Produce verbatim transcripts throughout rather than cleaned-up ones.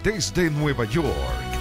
desde Nueva York.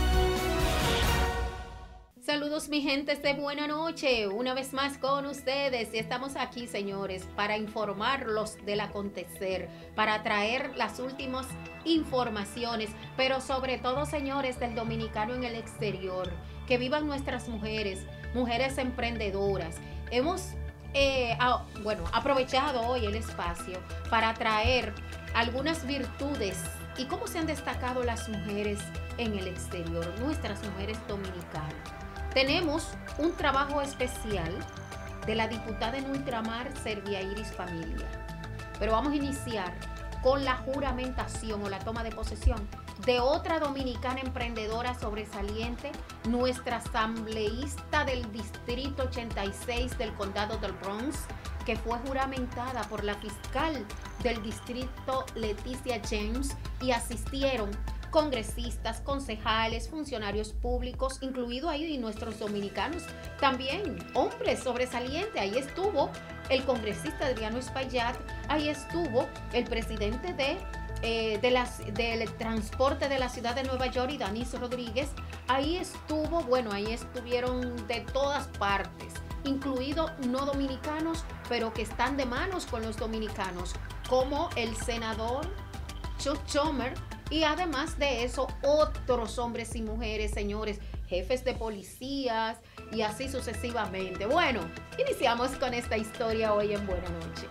Saludos mi gente de buena noche, una vez más con ustedes y estamos aquí señores para informarlos del acontecer, para traer las últimas informaciones, pero sobre todo señores del dominicano en el exterior, que vivan nuestras mujeres, mujeres emprendedoras. Hemos eh, a, bueno, aprovechado hoy el espacio para traer algunas virtudes y cómo se han destacado las mujeres en el exterior, nuestras mujeres dominicanas. Tenemos un trabajo especial de la diputada en ultramar, Servia Iris Familia. Pero vamos a iniciar con la juramentación o la toma de posesión de otra dominicana emprendedora sobresaliente, nuestra asambleísta del Distrito ochenta y seis del Condado del Bronx, que fue juramentada por la fiscal del distrito Leticia James y asistieron congresistas, concejales, funcionarios públicos, incluido ahí nuestros dominicanos, también hombres sobresalientes. Ahí estuvo el congresista Adriano Espaillat, ahí estuvo el presidente de, eh, de las, del transporte de la ciudad de Nueva York, y Danis Rodríguez, ahí estuvo, bueno, ahí estuvieron de todas partes, incluido no dominicanos, pero que están de manos con los dominicanos, como el senador Chuck Schumer. Y además de eso, otros hombres y mujeres, señores, jefes de policías y así sucesivamente. Bueno, iniciamos con esta historia hoy en Buena Noche.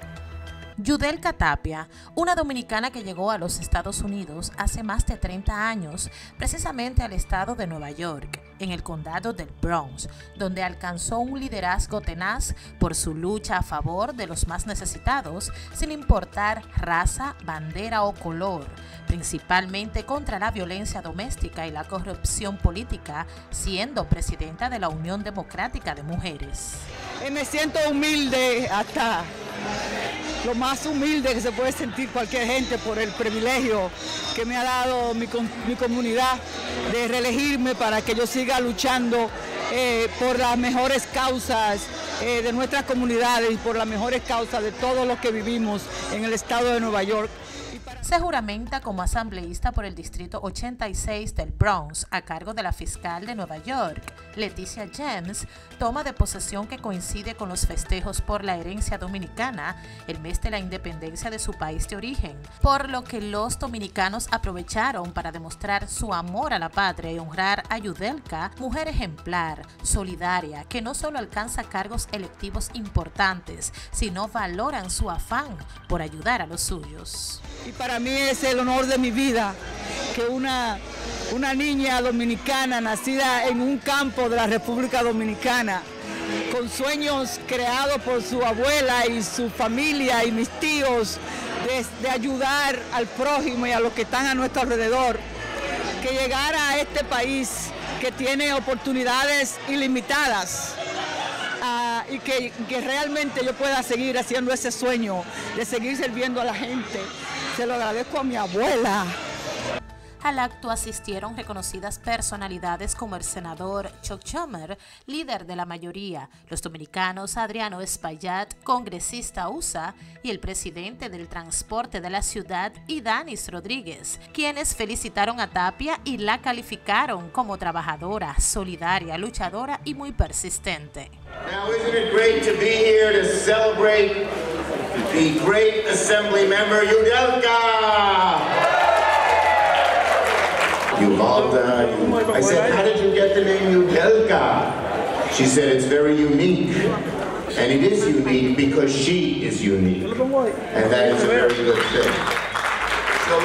Yudelka Tapia, una dominicana que llegó a los Estados Unidos hace más de treinta años, precisamente al estado de Nueva York, en el condado del Bronx, donde alcanzó un liderazgo tenaz por su lucha a favor de los más necesitados, sin importar raza, bandera o color, principalmente contra la violencia doméstica y la corrupción política, siendo presidenta de la Unión Democrática de Mujeres. Eh, me siento humilde, hasta lo más humilde que se puede sentir cualquier gente, por el privilegio que me ha dado mi, mi comunidad de reelegirme para que yo siga luchando eh, por las mejores causas eh, de nuestras comunidades y por las mejores causas de todos los que vivimos en el estado de Nueva York. Se juramenta como asambleísta por el Distrito ochenta y seis del Bronx a cargo de la fiscal de Nueva York, Leticia James, toma de posesión que coincide con los festejos por la herencia dominicana, el mes de la independencia de su país de origen, por lo que los dominicanos aprovecharon para demostrar su amor a la patria y honrar a Yudelka, mujer ejemplar, solidaria, que no solo alcanza cargos electivos importantes, sino valoran su afán por ayudar a los suyos. Y para mí es el honor de mi vida que una, una niña dominicana nacida en un campo de la República Dominicana, con sueños creados por su abuela y su familia y mis tíos, de, de ayudar al prójimo y a los que están a nuestro alrededor, que llegara a este país que tiene oportunidades ilimitadas. Uh, y que, que realmente yo pueda seguir haciendo ese sueño de seguir sirviendo a la gente. Se lo agradezco a mi abuela. Al acto asistieron reconocidas personalidades como el senador Chuck Schumer, líder de la mayoría, los dominicanos Adriano Espaillat, congresista U S A, y el presidente del transporte de la ciudad, Danis Rodríguez, quienes felicitaron a Tapia y la calificaron como trabajadora, solidaria, luchadora y muy persistente. Now, isn't it great to be here to celebrate the great assembly member Yudelka? Yuvalda, you, I said, how did you get the name Yudelka? She said, it's very unique. And it is unique because she is unique. And that is a very good thing. So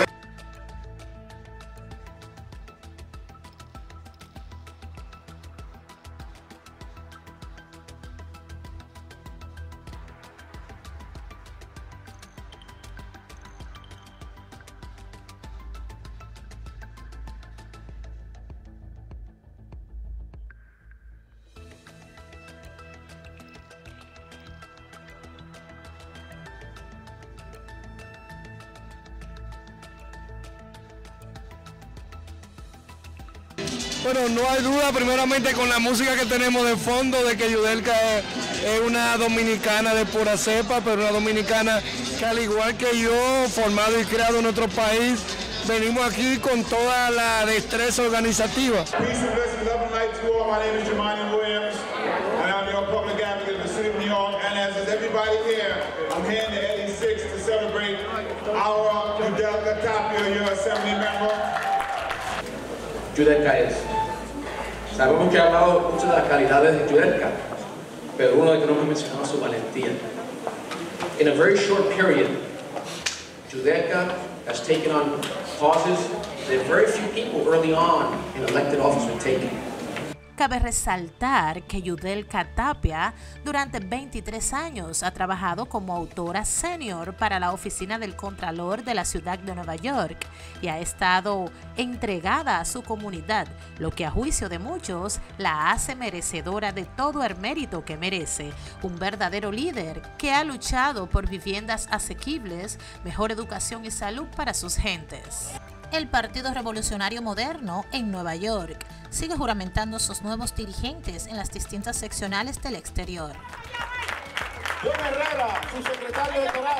Bueno, no hay duda, primeramente con la música que tenemos de fondo, de que Yudelka es, es una dominicana de pura cepa, pero una dominicana que al igual que yo, formado y creado en nuestro país, venimos aquí con toda la destreza organizativa. Peace and blessings, love and light to all. My name is Jamani Williams, and I'm your public advocate of the city of New York. And as is everybody here, I'm here in the eighty-six to celebrate our Yudelka Tapia, your assembly member. Yudelka es. Sabemos que ha hablado mucho de las calidades de Yudelka, pero uno de que no hemos mencionado es su valentía. In a very short period, Yudelka has taken on causes that very few people early on in elected office would take. Cabe resaltar que Yudelka Tapia durante veintitrés años ha trabajado como autora senior para la oficina del Contralor de la ciudad de Nueva York y ha estado entregada a su comunidad, lo que a juicio de muchos la hace merecedora de todo el mérito que merece. Un verdadero líder que ha luchado por viviendas asequibles, mejor educación y salud para sus gentes. El Partido Revolucionario Moderno en Nueva York sigue juramentando sus nuevos dirigentes en las distintas seccionales del exterior. John Herrera, su secretario electoral.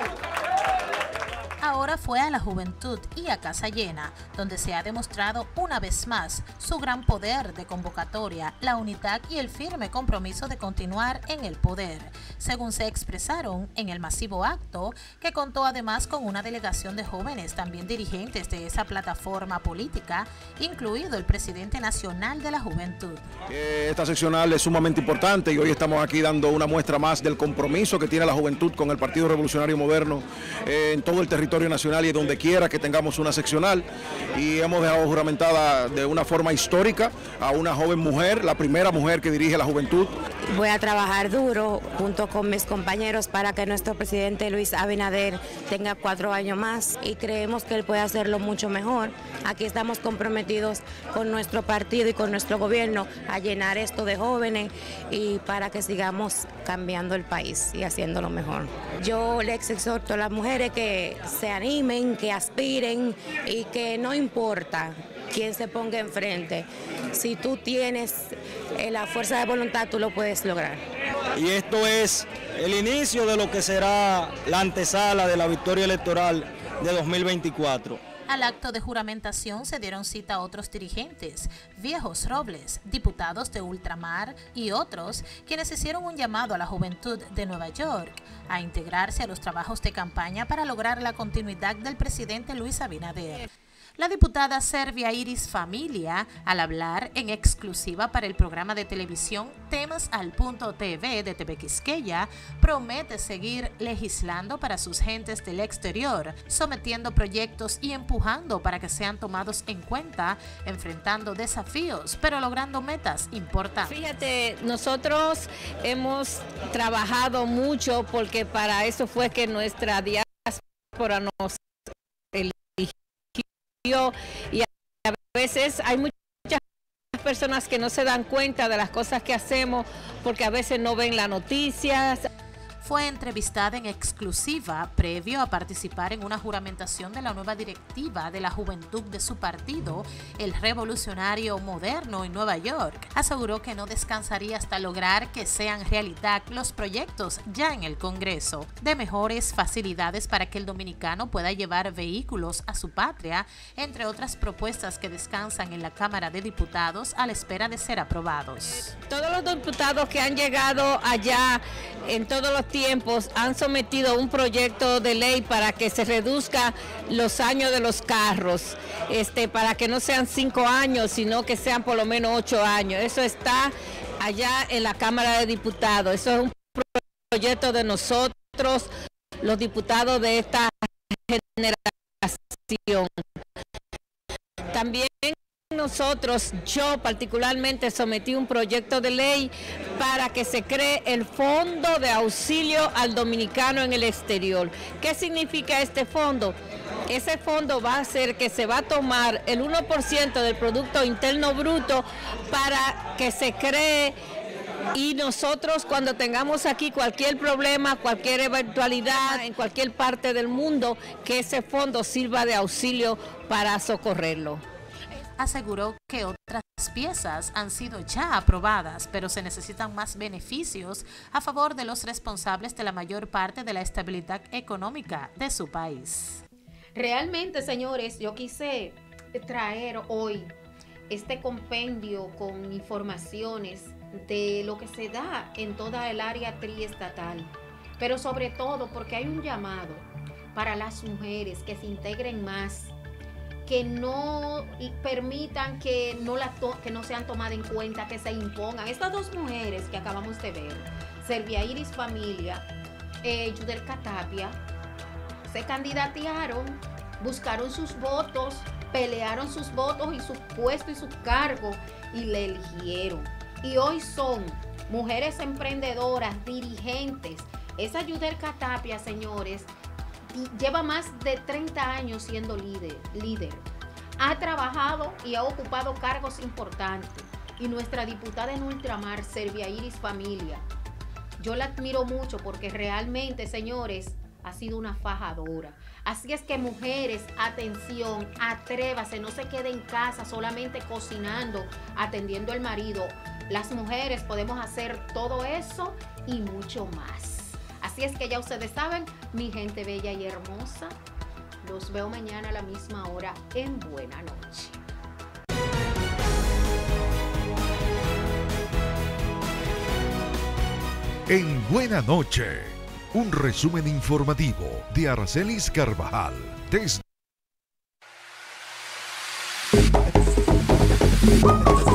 Ahora fue a la Juventud y a Casa Llena, donde se ha demostrado una vez más su gran poder de convocatoria, la unidad y el firme compromiso de continuar en el poder, según se expresaron en el masivo acto, que contó además con una delegación de jóvenes, también dirigentes de esa plataforma política, incluido el presidente nacional de la Juventud. Esta seccional es sumamente importante y hoy estamos aquí dando una muestra más del compromiso que tiene la Juventud con el Partido Revolucionario Moderno eh, en todo el territorio nacional y donde quiera que tengamos una seccional, y hemos dejado juramentada de una forma histórica a una joven mujer, la primera mujer que dirige la Juventud. Voy a trabajar duro junto con mis compañeros para que nuestro presidente Luis Abinader tenga cuatro años más y creemos que él puede hacerlo mucho mejor. Aquí estamos comprometidos con nuestro partido y con nuestro gobierno a llenar esto de jóvenes y para que sigamos cambiando el país y haciéndolo mejor. Yo les exhorto a las mujeres que se animen, que aspiren y que no importa quién se ponga enfrente. Si tú tienes la fuerza de voluntad, tú lo puedes lograr. Y esto es el inicio de lo que será la antesala de la victoria electoral de dos mil veinticuatro. Al acto de juramentación se dieron cita a otros dirigentes, Viejos Robles, diputados de Ultramar y otros, quienes hicieron un llamado a la juventud de Nueva York a integrarse a los trabajos de campaña para lograr la continuidad del presidente Luis Abinader. La diputada Servia Iris Familia, al hablar en exclusiva para el programa de televisión Temas al Punto T V de T V Quisqueya, promete seguir legislando para sus gentes del exterior, sometiendo proyectos y empujando para que sean tomados en cuenta, enfrentando desafíos, pero logrando metas importantes. Fíjate, nosotros hemos trabajado mucho porque para eso fue que nuestra diáspora nos eligió. Y a veces hay muchas personas que no se dan cuenta de las cosas que hacemos porque a veces no ven las noticias. Fue entrevistada en exclusiva previo a participar en una juramentación de la nueva directiva de la juventud de su partido, el Revolucionario Moderno en Nueva York. Aseguró que no descansaría hasta lograr que sean realidad los proyectos ya en el Congreso, de mejores facilidades para que el dominicano pueda llevar vehículos a su patria, entre otras propuestas que descansan en la Cámara de Diputados a la espera de ser aprobados. Todos los diputados que han llegado allá en todos los tiempos han sometido un proyecto de ley para que se reduzca los años de los carros, este, para que no sean cinco años, sino que sean por lo menos ocho años. Eso está allá en la Cámara de Diputados. Eso es un proyecto de nosotros, los diputados de esta generación. También nosotros, yo particularmente sometí un proyecto de ley para que se cree el Fondo de Auxilio al Dominicano en el Exterior. ¿Qué significa este fondo? Ese fondo va a hacer que se va a tomar el uno por ciento del Producto Interno Bruto para que se cree, y nosotros cuando tengamos aquí cualquier problema, cualquier eventualidad en cualquier parte del mundo, que ese fondo sirva de auxilio para socorrerlo. Aseguró que otras piezas han sido ya aprobadas, pero se necesitan más beneficios a favor de los responsables de la mayor parte de la estabilidad económica de su país. Realmente, señores, yo quise traer hoy este compendio con informaciones de lo que se da en toda el área triestatal, pero sobre todo porque hay un llamado para las mujeres que se integren más, que no permitan que no, la to que no sean tomadas en cuenta, que se impongan. Estas dos mujeres que acabamos de ver, Servia Iris Familia, eh, Yudelka Tapia, se candidatearon, buscaron sus votos, pelearon sus votos y sus puestos y sus cargos y le eligieron. Y hoy son mujeres emprendedoras, dirigentes. Esa Yudelka Tapia, señores, lleva más de treinta años siendo líder, líder. Ha trabajado y ha ocupado cargos importantes. Y nuestra diputada en ultramar, Servia Iris Familia, yo la admiro mucho porque realmente, señores, ha sido una fajadora. Así es que, mujeres, atención, atrévase, no se quede en casa solamente cocinando, atendiendo al marido. Las mujeres podemos hacer todo eso y mucho más. Así es que ya ustedes saben, mi gente bella y hermosa, los veo mañana a la misma hora en Buena Noche. En Buena Noche, un resumen informativo de Aracelis Carvajal desde